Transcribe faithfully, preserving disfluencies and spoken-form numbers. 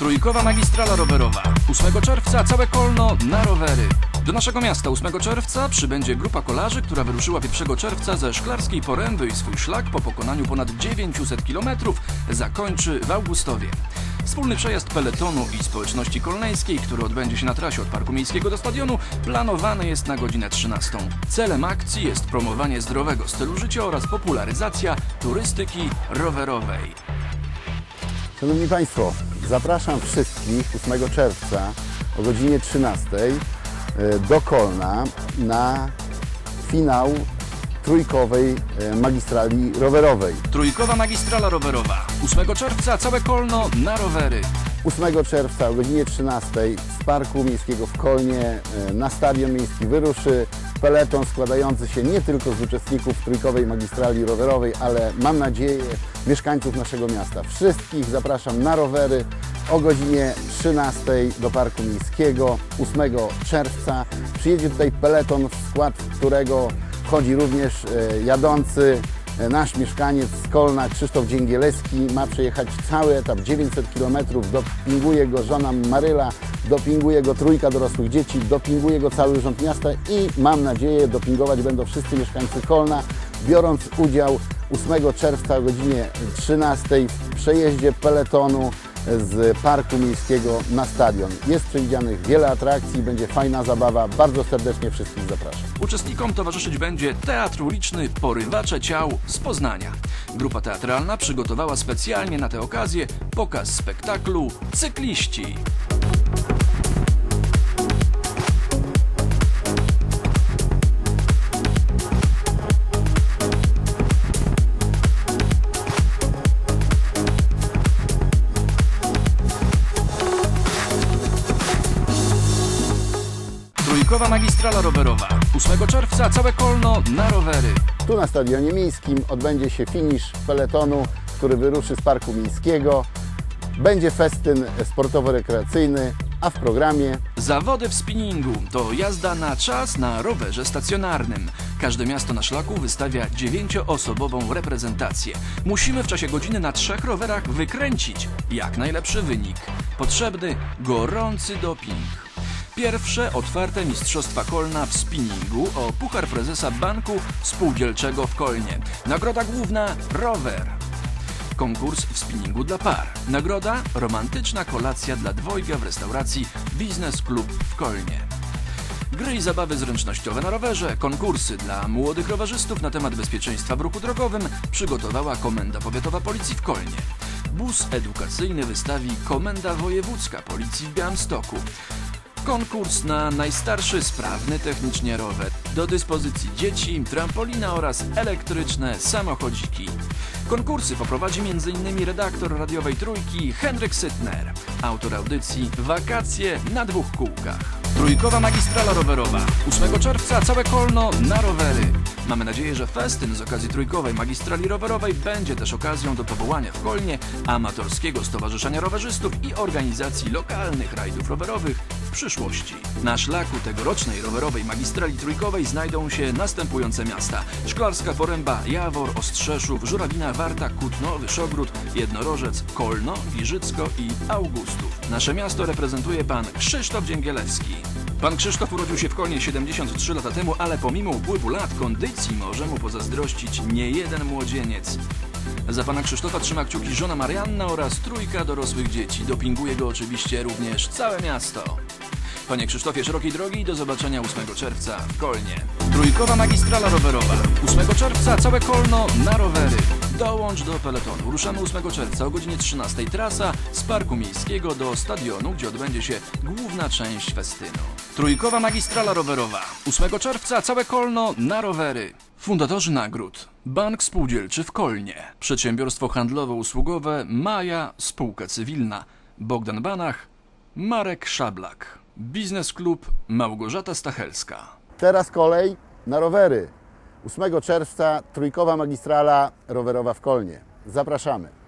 Trójkowa magistrala rowerowa. ósmego czerwca całe Kolno na rowery. Do naszego miasta ósmego czerwca przybędzie grupa kolarzy, która wyruszyła pierwszego czerwca ze Szklarskiej Poręby i swój szlak po pokonaniu ponad dziewięciuset kilometrów zakończy w Augustowie. Wspólny przejazd peletonu i społeczności kolneńskiej, który odbędzie się na trasie od Parku Miejskiego do stadionu, planowany jest na godzinę trzynastą. Celem akcji jest promowanie zdrowego stylu życia oraz popularyzacja turystyki rowerowej. Szanowni Państwo, zapraszam wszystkich ósmego czerwca o godzinie trzynastej do Kolna na finał trójkowej magistrali rowerowej. Trójkowa magistrala rowerowa. ósmego czerwca całe Kolno na rowery. ósmego czerwca o godzinie trzynastej z Parku Miejskiego w Kolnie na Stadion Miejski wyruszy peleton składający się nie tylko z uczestników trójkowej magistrali rowerowej, ale mam nadzieję mieszkańców naszego miasta. Wszystkich zapraszam na rowery o godzinie trzynastej do Parku Miejskiego ósmego czerwca. Przyjedzie tutaj peleton, w skład którego wchodzi również jadący nasz mieszkaniec z Kolna, Krzysztof Dzięgielewski. Ma przejechać cały etap, dziewięćset kilometrów. Dopinguje go żona Maryla, dopinguje go trójka dorosłych dzieci, dopinguje go cały urząd miasta i mam nadzieję dopingować będą wszyscy mieszkańcy Kolna, biorąc udział ósmego czerwca o godzinie trzynastej w przejeździe peletonu z Parku Miejskiego na stadion. Jest przewidzianych wiele atrakcji, będzie fajna zabawa. Bardzo serdecznie wszystkich zapraszam. Uczestnikom towarzyszyć będzie Teatr Uliczny Porywacze Ciał z Poznania. Grupa teatralna przygotowała specjalnie na tę okazję pokaz spektaklu Cykliści. Trójkowa magistrala rowerowa. ósmego czerwca całe Kolno na rowery. Tu na Stadionie Miejskim odbędzie się finisz peletonu, który wyruszy z Parku Miejskiego. Będzie festyn sportowo-rekreacyjny, a w programie zawody w spinningu. To jazda na czas na rowerze stacjonarnym. Każde miasto na szlaku wystawia dziewięcioosobową reprezentację. Musimy w czasie godziny na trzech rowerach wykręcić jak najlepszy wynik. Potrzebny gorący doping. Pierwsze otwarte Mistrzostwa Kolna w spinningu o Puchar Prezesa Banku Spółdzielczego w Kolnie. Nagroda główna rower. Konkurs w spinningu dla par. Nagroda romantyczna kolacja dla dwojga w restauracji Biznes Klub w Kolnie. Gry i zabawy zręcznościowe na rowerze, konkursy dla młodych rowerzystów na temat bezpieczeństwa w ruchu drogowym przygotowała Komenda Powiatowa Policji w Kolnie. Bus edukacyjny wystawi Komenda Wojewódzka Policji w Białymstoku. Konkurs na najstarszy sprawny technicznie rower. Do dyspozycji dzieci, trampolina oraz elektryczne samochodziki. Konkursy poprowadzi między innymi redaktor radiowej Trójki Henryk Sytner. Autor audycji Wakacje na dwóch kółkach. Trójkowa magistrala rowerowa. ósmego czerwca całe Kolno na rowery. Mamy nadzieję, że festyn z okazji trójkowej magistrali rowerowej będzie też okazją do powołania w Kolnie amatorskiego stowarzyszenia rowerzystów i organizacji lokalnych rajdów rowerowych w przyszłości. Na szlaku tegorocznej rowerowej magistrali trójkowej znajdą się następujące miasta: Szklarska Poręba, Jawor, Ostrzeszów, Żurawina, Warta, Kutno, Wyszogród, Jednorożec, Kolno, Giżycko i Augustów. Nasze miasto reprezentuje pan Krzysztof Dzięgielewski. Pan Krzysztof urodził się w Kolnie siedemdziesiąt trzy lata temu, ale pomimo upływu lat kondycji może mu pozazdrościć niejeden młodzieniec. Za pana Krzysztofa trzyma kciuki żona Marianna oraz trójka dorosłych dzieci. Dopinguje go oczywiście również całe miasto. Panie Krzysztofie, szerokiej drogi i do zobaczenia ósmego czerwca w Kolnie. Trójkowa magistrala rowerowa. ósmego czerwca całe Kolno na rowery. Dołącz do peletonu. Ruszamy ósmego czerwca o godzinie trzynastej. Trasa z Parku Miejskiego do stadionu, gdzie odbędzie się główna część festynu. Trójkowa magistrala rowerowa. ósmego czerwca całe Kolno na rowery. Fundatorzy nagród: Bank Spółdzielczy w Kolnie, Przedsiębiorstwo Handlowo-Usługowe Maja Spółka Cywilna, Bogdan Banach, Marek Szablak, Biznes Klub Małgorzata Stachelska. Teraz kolej na rowery. ósmego czerwca trójkowa magistrala rowerowa w Kolnie. Zapraszamy.